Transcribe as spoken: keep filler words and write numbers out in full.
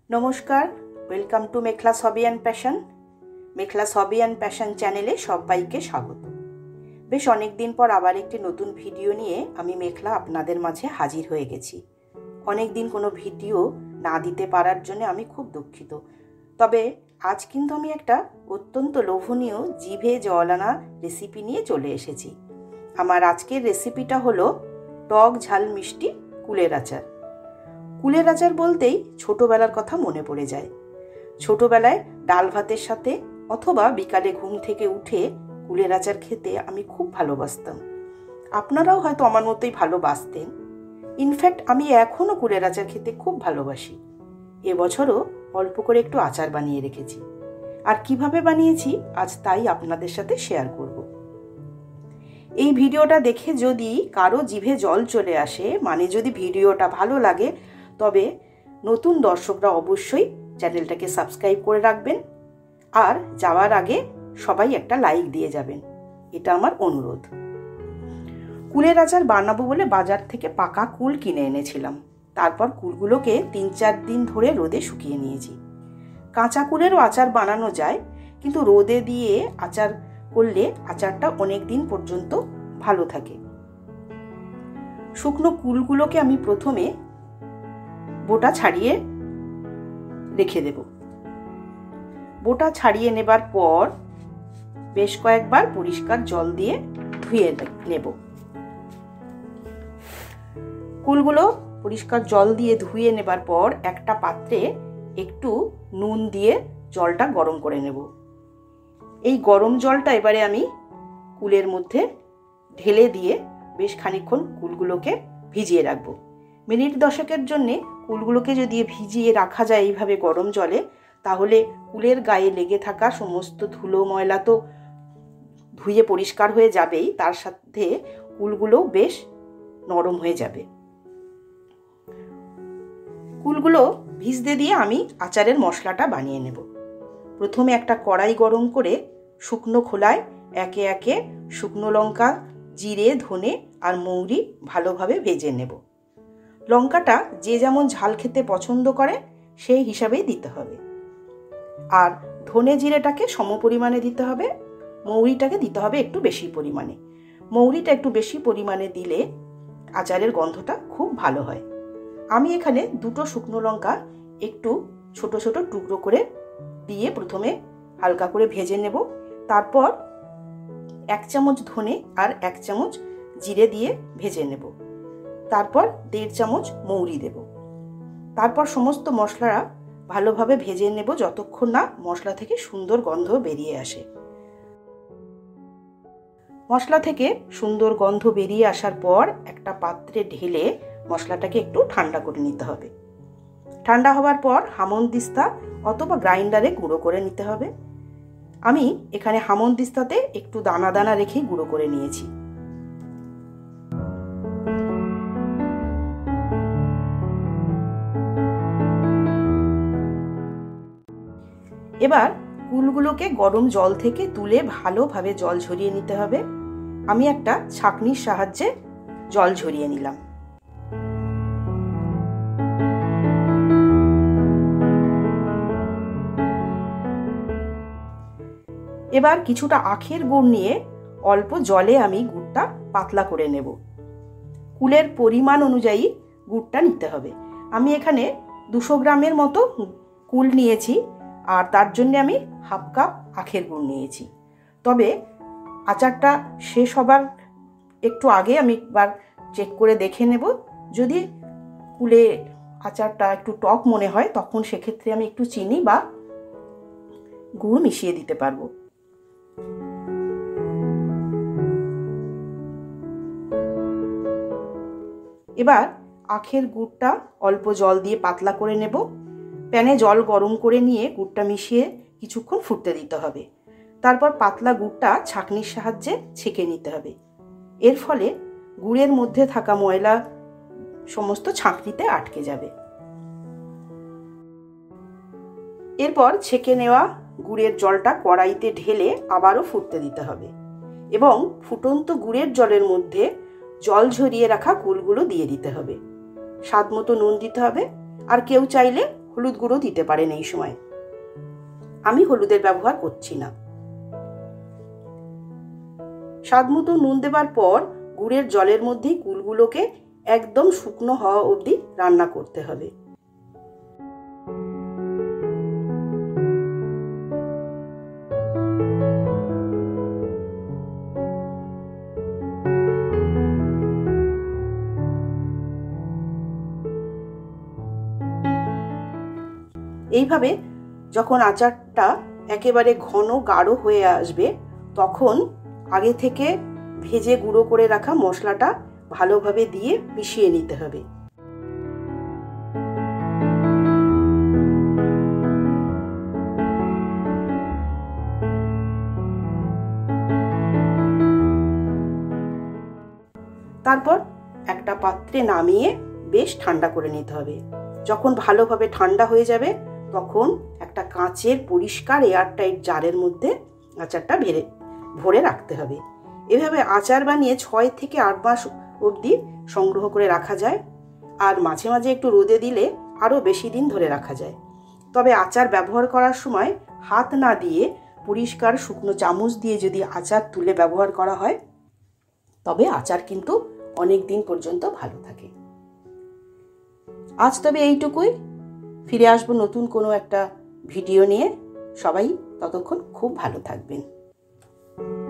নমস্কার, welcome to Mekhla's hobby and passion. Mekhla's hobby and passion চ্যানেলে সবাইকে স্বাগত। বেশ অনেক দিন পর আবার একটি নতুন ভিডিও নিয়ে আমি মেখলা আপনাদের মাঝে হাজির হয়ে গেছি। অনেক দিন কোনো ভিডিও না দিতে পারার জন্য আমি খুব দুঃখিত। তবে আজ কিন্তু আমি একটা অত্যন্ত লোভনীয় জিভে জল আনা রেসিপি নিয়ে চলে এসেছি। আমার আজকের রেসিপিটা হলো টক ঝাল মিষ্টি কুলের আচার। কুলের আচার বলতেই ছোটবেলার কথা মনে পড়ে যায়। ছোটবেলায় ডাল ভাতের সাথে অথবা বিকালে ঘুম থেকে উঠে কুলের আচার খেতে আমি খুব ভালোবাসতাম। আপনারাও হয়তো আমার মতোই ভালোবাসতেন। ইনফ্যাক্ট আমি এখনও কুলের আচার খেতে খুব ভালোবাসি। এবছরও অল্প করে একটু আচার বানিয়ে রেখেছি, আর কিভাবে বানিয়েছি আজ তাই আপনাদের সাথে শেয়ার করব। এই ভিডিওটা দেখে যদি কারো জিভে জল চলে আসে, মানে যদি ভিডিওটা ভালো লাগে, তবে নতুন দর্শকরা অবশ্যই চ্যানেলটাকে সাবস্ক্রাইব করে রাখবেন, আর যাওয়ার আগে সবাই একটা লাইক দিয়ে যাবেন, এটা আমার অনুরোধ। কুলের আচার বানাবো বলে বাজার থেকে পাকা কুল কিনে এনেছিলাম। তারপর কুলগুলোকে তিন চার দিন ধরে রোদে শুকিয়ে নিয়েছি। কাঁচা কুলেরও আচার বানানো যায়, কিন্তু রোদে দিয়ে আচার করলে আচারটা অনেক দিন পর্যন্ত ভালো থাকে। শুকনো কুলগুলোকে আমি প্রথমে বোটা ছাড়িয়ে রেখে দেব। বোটা ছাড়িয়ে নেবার পর বেশ কয়েকবার পরিষ্কার জল দিয়ে ধুয়ে নেব। কুলগুলো পরিষ্কার জল দিয়ে ধুয়ে নেবার পর একটা পাত্রে একটু নুন দিয়ে জলটা গরম করে নেব। এই গরম জলটা এবারে আমি কুলের মধ্যে ঢেলে দিয়ে বেশ খানিকক্ষণ কুলগুলোকে ভিজিয়ে রাখবো। মিনিট দশেকের জন্যে কুলগুলোকে যদি ভিজিয়ে রাখা যায় এইভাবে গরম জলে, তাহলে কুলের গায়ে লেগে থাকা সমস্ত ধুলো ময়লা তো ধুয়ে পরিষ্কার হয়ে যাবেই, তার সাথে কুলগুলোও বেশ নরম হয়ে যাবে। কুলগুলো ভিজতে দিয়ে আমি আচারের মশলাটা বানিয়ে নেব। প্রথমে একটা কড়াই গরম করে শুকনো খোলায় একে একে শুকনো লঙ্কা, জিরে, ধনে আর মৌরি ভালোভাবে ভেজে নেব। লঙ্কাটা যে যেমন ঝাল খেতে পছন্দ করে সেই হিসাবেই দিতে হবে, আর ধনে জিরেটাকে সম পরিমাণে দিতে হবে, মৌরিটাকে দিতে হবে একটু বেশি পরিমাণে। মৌরিটা একটু বেশি পরিমাণে দিলে আচারের গন্ধটা খুব ভালো হয়। আমি এখানে দুটো শুকনো লঙ্কা একটু ছোট ছোট টুকরো করে দিয়ে প্রথমে হালকা করে ভেজে নেব। তারপর এক চামচ ধনে আর এক চামচ জিরে দিয়ে ভেজে নেব। তারপর দেড় চামচ মৌরি দেব। তারপর সমস্ত মশলা ভালোভাবে ভেজে নেব যতক্ষণ না মশলা থেকে সুন্দর গন্ধ বেরিয়ে আসে। মশলা থেকে সুন্দর গন্ধ বেরিয়ে আসার পর একটা পাত্রে ঢেলে মশলাটাকে একটু ঠান্ডা করে নিতে হবে। ঠান্ডা হওয়ার পর হামনদিস্তা অথবা গ্রাইন্ডারে গুঁড়ো করে নিতে হবে। আমি এখানে হামনদিস্তাতে একটু দানা দানা রেখে গুঁড়ো করে নিয়েছি। এবার কুলগুলোকে গরম জল থেকে তুলে ভালোভাবে জল ঝরিয়ে নিতে হবে। আমি একটা ছাঁকনির সাহায্যে জল ঝরিয়ে নিলাম। এবার কিছুটা আখের গুড় নিয়ে অল্প জলে আমি গুড়টা পাতলা করে নেব। কুলের পরিমাণ অনুযায়ী গুড়টা নিতে হবে। আমি এখানে দুশো গ্রামের মতো কুল নিয়েছি, আর তার জন্য আমি হাফ কাপ আখের গুড় নিয়েছি। তবে আচারটা শেষ হবার একটু আগে আমি একবার চেক করে দেখে নেব। যদি কুলে আচারটা একটু টক মনে হয়, তখন সেক্ষেত্রে আমি একটু চিনি বা গুড় মিশিয়ে দিতে পারবো। এবার আখের গুড়টা অল্প জল দিয়ে পাতলা করে নেব। প্যানে জল গরম করে নিয়ে গুড়টা মিশিয়ে কিছুক্ষণ ফুটতে দিতে হবে। তারপর পাতলা গুড়টা ছাঁকনির সাহায্যে ছেঁকে নিতে হবে। এর ফলে গুড়ের মধ্যে থাকা ময়লা সমস্ত ছাঁকনিতে আটকে যাবে। এরপর ছেঁকে নেওয়া গুড়ের জলটা কড়াইতে ঢেলে আবারও ফুটতে দিতে হবে, এবং ফুটন্ত গুড়ের জলের মধ্যে জল ঝরিয়ে রাখা কুলগুলো দিয়ে দিতে হবে। স্বাদ মতো নুন দিতে হবে, আর কেউ চাইলে হলুদ গুঁড়ো দিতে পারেন এই সময়। আমি হলুদের ব্যবহার করছি না। স্বাদ মতো নুন দেবার পর গুড়ের জলের মধ্যেই কুলগুলোকে একদম শুকনো হওয়া অবধি রান্না করতে হবে। এইভাবে যখন আচারটা একেবারে ঘন গাঢ় হয়ে আসবে তখন আগে থেকে ভেজে গুঁড়ো করে রাখা মশলাটা ভালোভাবে দিয়ে মিশিয়ে নিতে হবে। তারপর একটা পাত্রে নামিয়ে বেশ ঠান্ডা করে নিতে হবে। যখন ভালোভাবে ঠান্ডা হয়ে যাবে তখন একটা কাঁচের পরিষ্কার এয়ারটাইট জারের মধ্যে আচারটা ভরে ভরে রাখতে হবে। এভাবে আচার বানিয়ে ছয় থেকে আট মাস অবধি সংগ্রহ করে রাখা যায়, আর মাঝে মাঝে একটু রোদে দিলে আরও বেশি দিন ধরে রাখা যায়। তবে আচার ব্যবহার করার সময় হাত না দিয়ে পরিষ্কার শুকনো চামচ দিয়ে যদি আচার তুলে ব্যবহার করা হয় তবে আচার কিন্তু অনেক দিন পর্যন্ত ভালো থাকে। আজ তবে এইটুকুই। ফিরে আসবো নতুন কোনো একটা ভিডিও নিয়ে। সবাই ততক্ষণ খুব ভালো থাকবেন।